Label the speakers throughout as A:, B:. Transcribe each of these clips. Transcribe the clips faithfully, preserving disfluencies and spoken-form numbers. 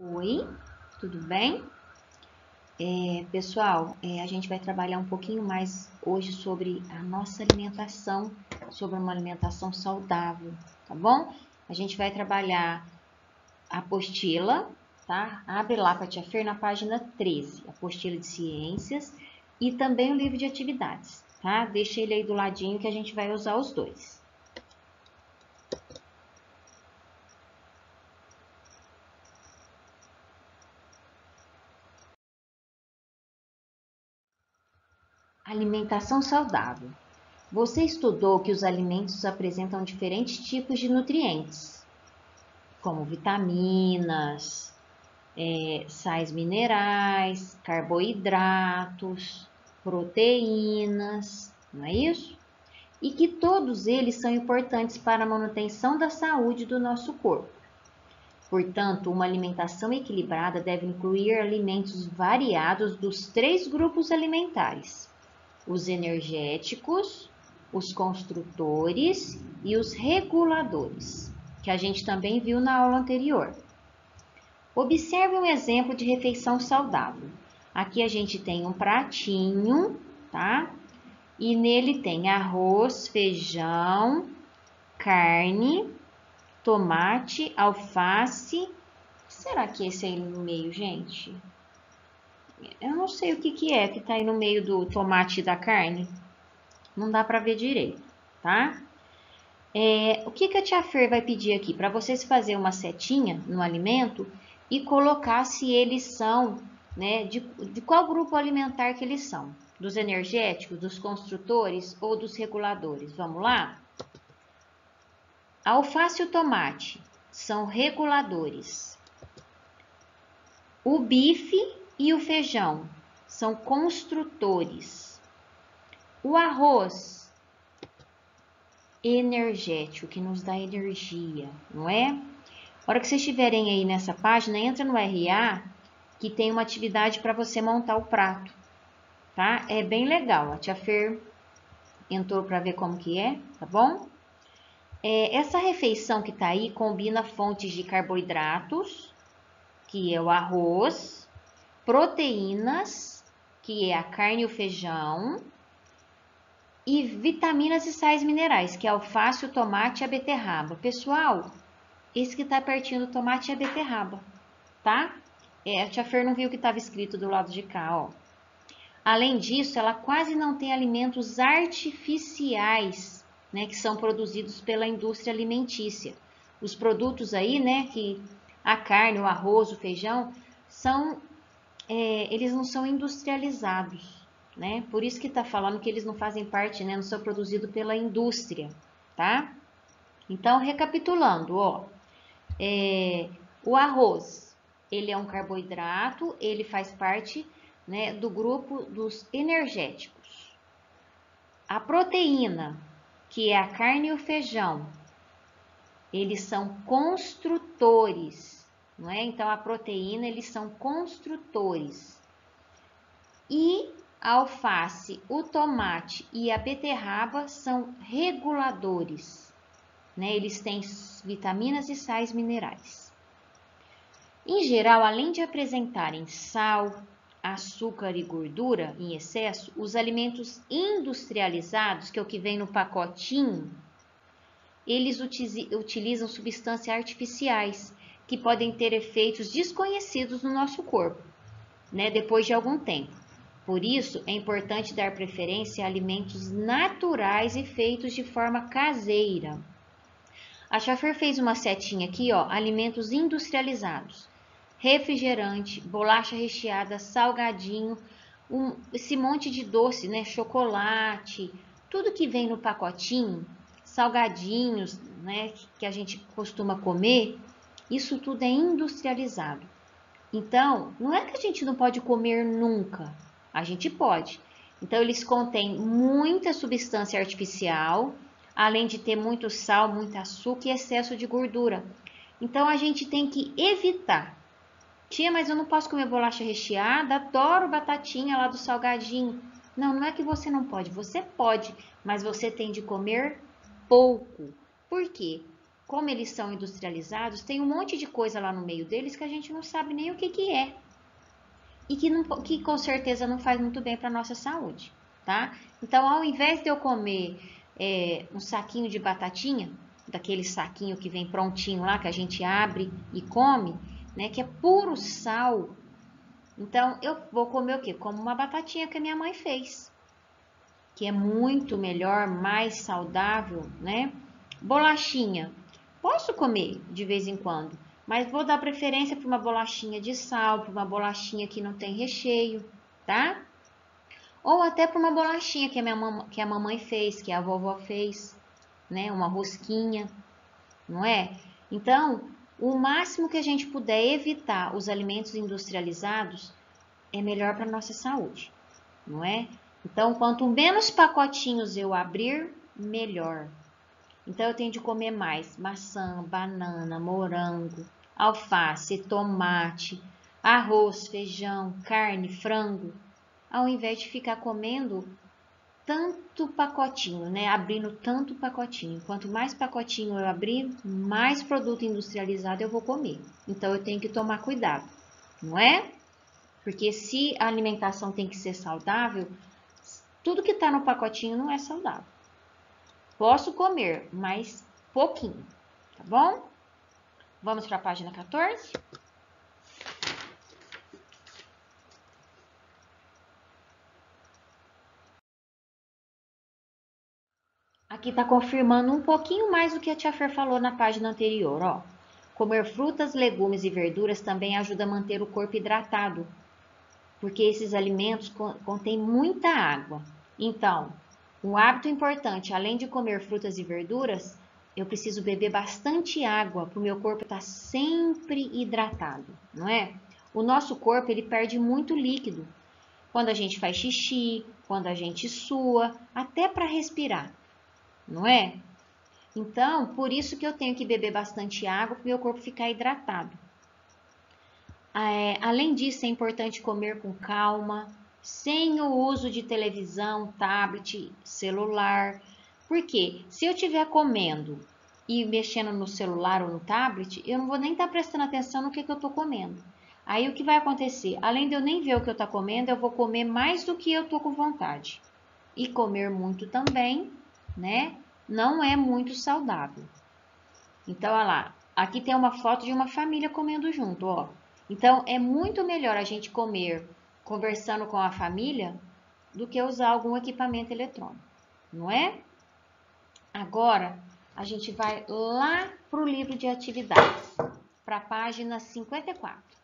A: Oi, tudo bem? É, pessoal, é, a gente vai trabalhar um pouquinho mais hoje sobre a nossa alimentação, sobre uma alimentação saudável, tá bom? A gente vai trabalhar a apostila, tá? Abre lá para a Tia Fer na página treze, apostila de ciências e também o livro de atividades, tá? Deixa ele aí do ladinho que a gente vai usar os dois. Alimentação saudável. Você estudou que os alimentos apresentam diferentes tipos de nutrientes, como vitaminas, é, sais minerais, carboidratos, proteínas, não é isso? E que todos eles são importantes para a manutenção da saúde do nosso corpo. Portanto, uma alimentação equilibrada deve incluir alimentos variados dos três grupos alimentares: os energéticos, os construtores e os reguladores, que a gente também viu na aula anterior. Observe um exemplo de refeição saudável. Aqui a gente tem um pratinho, tá? E nele tem arroz, feijão, carne, tomate, alface. Será que esse aí no meio, gente? Eu não sei o que que é que tá aí no meio do tomate e da carne. Não dá para ver direito, tá? É, o que, que a tia Fer vai pedir aqui? Para vocês fazer uma setinha no alimento e colocar se eles são, né, de, de qual grupo alimentar que eles são. Dos energéticos, dos construtores ou dos reguladores. Vamos lá? A alface e o tomate são reguladores. O bife e o feijão são construtores. O arroz, energético, que nos dá energia, não é? A hora que vocês estiverem aí nessa página, entra no R A, que tem uma atividade para você montar o prato, tá? É bem legal. A tia Fer entrou para ver como que é, tá bom? É, essa refeição que tá aí combina fontes de carboidratos, que é o arroz, proteínas, que é a carne e o feijão, e vitaminas e sais minerais, que é a alface, o tomate e a beterraba. Pessoal, esse que tá pertinho do tomate é a beterraba, tá? É, a tia Fer não viu o que estava escrito do lado de cá, ó. Além disso, ela quase não tem alimentos artificiais, né, que são produzidos pela indústria alimentícia. Os produtos aí, né, que a carne, o arroz, o feijão, são, é, eles não são industrializados, né? Por isso que tá falando que eles não fazem parte, né, não são produzidos pela indústria, tá? Então, recapitulando, ó, é, o arroz, ele é um carboidrato, ele faz parte, né, do grupo dos energéticos. A proteína, que é a carne e o feijão, eles são construtores, não é? Então, a proteína, eles são construtores. E a alface, o tomate e a beterraba são reguladores, né? Eles têm vitaminas e sais minerais. Em geral, além de apresentarem sal, açúcar e gordura em excesso, os alimentos industrializados, que é o que vem no pacotinho, eles utilizam substâncias artificiais que podem ter efeitos desconhecidos no nosso corpo, né, depois de algum tempo. Por isso, é importante dar preferência a alimentos naturais e feitos de forma caseira. A tia Fer fez uma setinha aqui, ó, alimentos industrializados. Refrigerante, bolacha recheada, salgadinho, um, esse monte de doce, né, chocolate, tudo que vem no pacotinho, salgadinhos, né, que a gente costuma comer, isso tudo é industrializado. Então, não é que a gente não pode comer nunca, a gente pode. Então, eles contêm muita substância artificial, além de ter muito sal, muito açúcar e excesso de gordura. Então, a gente tem que evitar. Tia, mas eu não posso comer bolacha recheada, adoro batatinha lá do salgadinho. Não, não é que você não pode, você pode, mas você tem de comer pouco. Por quê? como eles são industrializados, tem um monte de coisa lá no meio deles que a gente não sabe nem o que, que é. E que, não, que com certeza não faz muito bem para a nossa saúde, tá? Então, ao invés de eu comer é, um saquinho de batatinha, daquele saquinho que vem prontinho lá, que a gente abre e come, né, que é puro sal. Então, eu vou comer o quê? Como uma batatinha que a minha mãe fez, que é muito melhor, mais saudável, né? Bolachinha. Posso comer de vez em quando, mas vou dar preferência para uma bolachinha de sal, para uma bolachinha que não tem recheio, tá? Ou até para uma bolachinha que a, minha mam que a mamãe fez, que a vovó fez, né? Uma rosquinha, não é? Então, o máximo que a gente puder evitar os alimentos industrializados é melhor para a nossa saúde, não é? Então, quanto menos pacotinhos eu abrir, melhor. Então, eu tenho de comer mais maçã, banana, morango, alface, tomate, arroz, feijão, carne, frango, ao invés de ficar comendo tanto pacotinho, né? Abrindo tanto pacotinho. Quanto mais pacotinho eu abrir, mais produto industrializado eu vou comer. Então, eu tenho que tomar cuidado, não é? Porque se a alimentação tem que ser saudável, tudo que está no pacotinho não é saudável. Posso comer, mas pouquinho, tá bom? Vamos para a página quatorze? Aqui está confirmando um pouquinho mais do que a tia Fer falou na página anterior, ó. Comer frutas, legumes e verduras também ajuda a manter o corpo hidratado, porque esses alimentos contêm muita água. Então, um hábito importante, além de comer frutas e verduras, eu preciso beber bastante água para o meu corpo estar sempre hidratado, não é? O nosso corpo, ele perde muito líquido quando a gente faz xixi, quando a gente sua, até para respirar, não é? Então, por isso que eu tenho que beber bastante água para o meu corpo ficar hidratado. É, além disso, é importante comer com calma, sem o uso de televisão, tablet, celular. Porque se eu estiver comendo e mexendo no celular ou no tablet, eu não vou nem estar prestando atenção no que, que eu estou comendo. Aí o que vai acontecer? Além de eu nem ver o que eu estou comendo, eu vou comer mais do que eu estou com vontade. E comer muito também, né? Não é muito saudável. Então, olha lá. Aqui tem uma foto de uma família comendo junto, ó. Então, é muito melhor a gente comer conversando com a família do que usar algum equipamento eletrônico, não é? Agora, a gente vai lá para o livro de atividades, para a página cinquenta e quatro.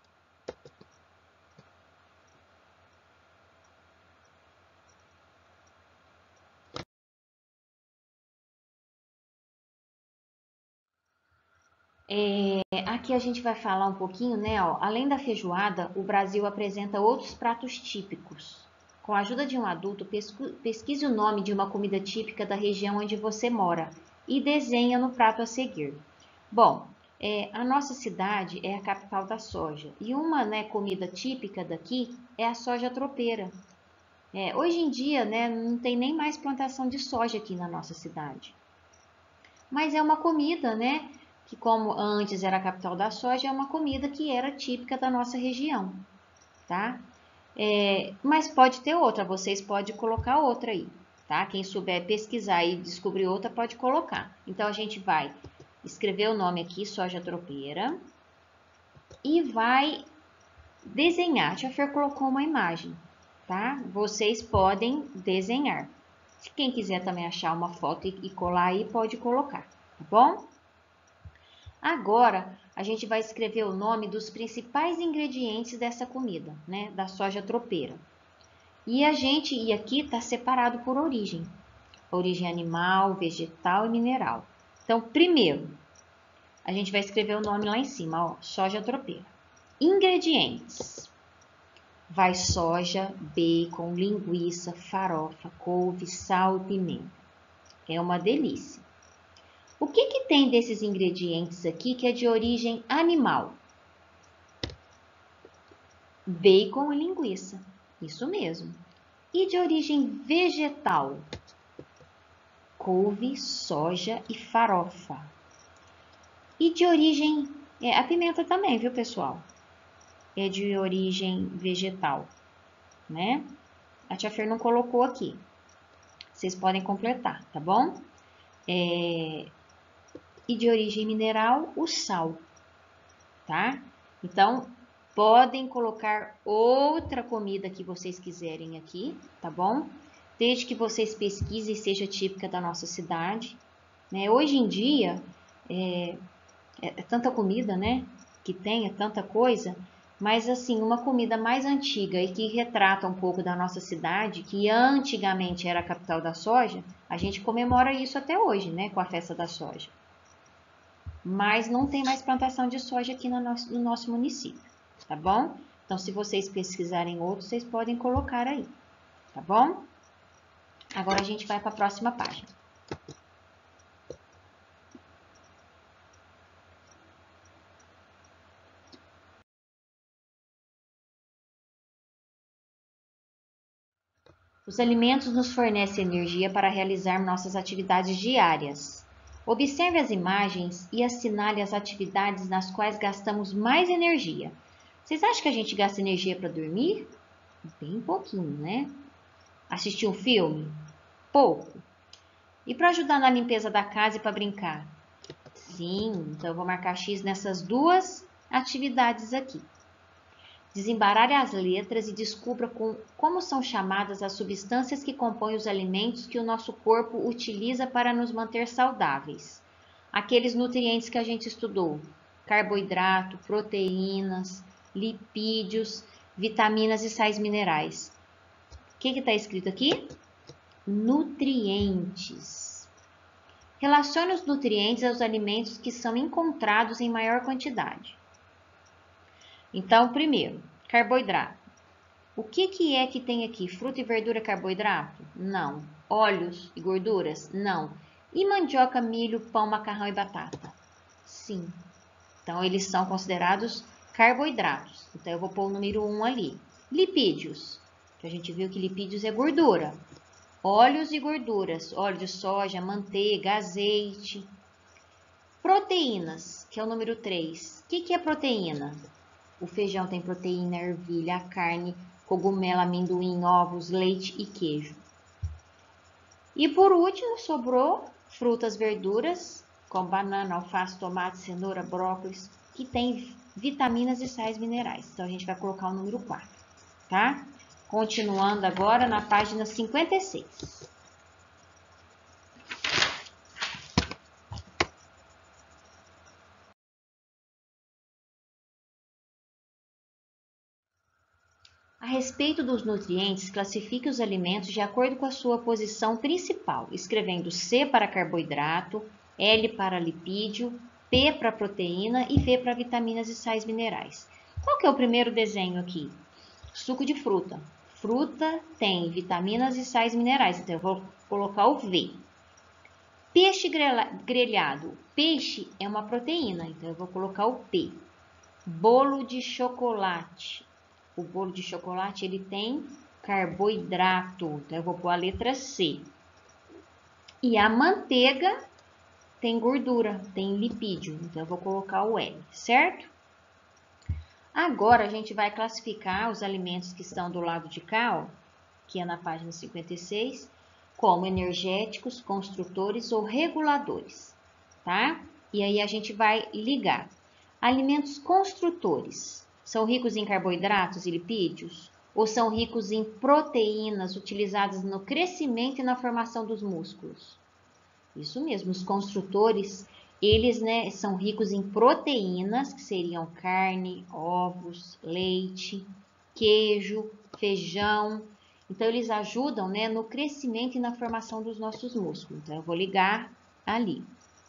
A: É, aqui a gente vai falar um pouquinho, né? Ó, além da feijoada, o Brasil apresenta outros pratos típicos. Com a ajuda de um adulto, pesquise o nome de uma comida típica da região onde você mora e desenha no prato a seguir. Bom, é, a nossa cidade é a capital da soja e uma, né, comida típica daqui é a soja tropeira. É, hoje em dia, né, não tem nem mais plantação de soja aqui na nossa cidade. Mas é uma comida, né, que como antes era a capital da soja, é uma comida que era típica da nossa região, tá? É, mas pode ter outra, vocês podem colocar outra aí, tá? Quem souber pesquisar e descobrir outra, pode colocar. Então, a gente vai escrever o nome aqui, soja tropeira, e vai desenhar. A Tia Fer colocou uma imagem, tá? Vocês podem desenhar. Se quem quiser também achar uma foto e colar aí, pode colocar, tá bom? Agora, a gente vai escrever o nome dos principais ingredientes dessa comida, né? Da soja tropeira. E a gente, e aqui está separado por origem. Origem animal, vegetal e mineral. Então, primeiro, a gente vai escrever o nome lá em cima, ó, soja tropeira. Ingredientes. Vai soja, bacon, linguiça, farofa, couve, sal e pimenta. É uma delícia. O que que tem desses ingredientes aqui que é de origem animal? Bacon e linguiça, isso mesmo. E de origem vegetal? Couve, soja e farofa. E de origem, é, a pimenta também, viu, pessoal? É de origem vegetal, né? A tia Fer não colocou aqui. Vocês podem completar, tá bom? É, e de origem mineral, o sal, tá? Então, podem colocar outra comida que vocês quiserem aqui, tá bom? Desde que vocês pesquisem e seja típica da nossa cidade, né? Hoje em dia, é, é, é tanta comida, né? Que tem, é tanta coisa, mas assim, uma comida mais antiga e que retrata um pouco da nossa cidade, que antigamente era a capital da soja, a gente comemora isso até hoje, né? Com a festa da soja. Mas não tem mais plantação de soja aqui no nosso, no nosso município, tá bom? Então, se vocês pesquisarem outros, vocês podem colocar aí, tá bom? Agora a gente vai para a próxima página. Os alimentos nos fornecem energia para realizar nossas atividades diárias. Observe as imagens e assinale as atividades nas quais gastamos mais energia. Vocês acham que a gente gasta energia para dormir? Bem pouquinho, né? Assistir um filme? Pouco. E para ajudar na limpeza da casa e para brincar? Sim, então eu vou marcar X nessas duas atividades aqui. Desembaralhe as letras e descubra com, como são chamadas as substâncias que compõem os alimentos que o nosso corpo utiliza para nos manter saudáveis. Aqueles nutrientes que a gente estudou: carboidrato, proteínas, lipídios, vitaminas e sais minerais. O que está escrito aqui? Nutrientes. Relacione os nutrientes aos alimentos que são encontrados em maior quantidade. Então, primeiro, carboidrato. O que, que é que tem aqui? Fruta e verdura é carboidrato? Não. Óleos e gorduras? Não. E mandioca, milho, pão, macarrão e batata? Sim. Então, eles são considerados carboidratos. Então, eu vou pôr o número um ali. Lipídios. Que a gente viu que lipídios é gordura. Óleos e gorduras. Óleo de soja, manteiga, azeite. Proteínas, que é o número três. O que, que é proteína? O feijão tem proteína, a ervilha, a carne, cogumelo, amendoim, ovos, leite e queijo. E por último, sobrou frutas, verduras, como banana, alface, tomate, cenoura, brócolis, que tem vitaminas e sais minerais. Então, a gente vai colocar o número quatro, tá? Continuando agora na página cinquenta e seis. A respeito dos nutrientes, classifique os alimentos de acordo com a sua posição principal, escrevendo C para carboidrato, L para lipídio, P para proteína e V para vitaminas e sais minerais. Qual que é o primeiro desenho aqui? Suco de fruta. Fruta tem vitaminas e sais minerais, então eu vou colocar o V. Peixe grelhado. Peixe é uma proteína, então eu vou colocar o P. Bolo de chocolate. O bolo de chocolate, ele tem carboidrato, então eu vou pôr a letra C. E a manteiga tem gordura, tem lipídio, então eu vou colocar o L, certo? Agora, a gente vai classificar os alimentos que estão do lado de cá, ó, que é na página cinquenta e seis, como energéticos, construtores ou reguladores, tá? E aí a gente vai ligar. Alimentos construtores. São ricos em carboidratos e lipídios? Ou são ricos em proteínas utilizadas no crescimento e na formação dos músculos? Isso mesmo, os construtores, eles, né, são ricos em proteínas, que seriam carne, ovos, leite, queijo, feijão. Então, eles ajudam, né, no crescimento e na formação dos nossos músculos. Então, eu vou ligar ali.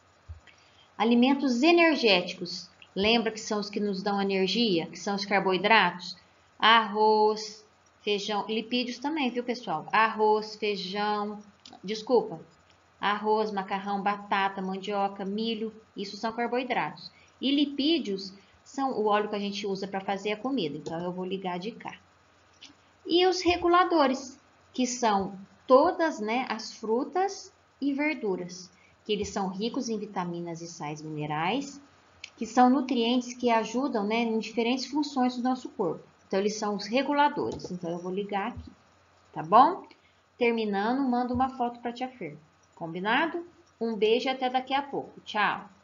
A: Alimentos energéticos. Lembra que são os que nos dão energia? Que são os carboidratos? Arroz, feijão, lipídios também, viu, pessoal? Arroz, feijão, desculpa, arroz, macarrão, batata, mandioca, milho, isso são carboidratos. E lipídios são o óleo que a gente usa para fazer a comida, então eu vou ligar de cá. E os reguladores, que são todas, né, as frutas e verduras, que eles são ricos em vitaminas e sais minerais, que são nutrientes que ajudam, né, em diferentes funções do nosso corpo. Então, eles são os reguladores. Então, eu vou ligar aqui, tá bom? Terminando, mando uma foto para a tia Fer. Combinado? Um beijo e até daqui a pouco. Tchau!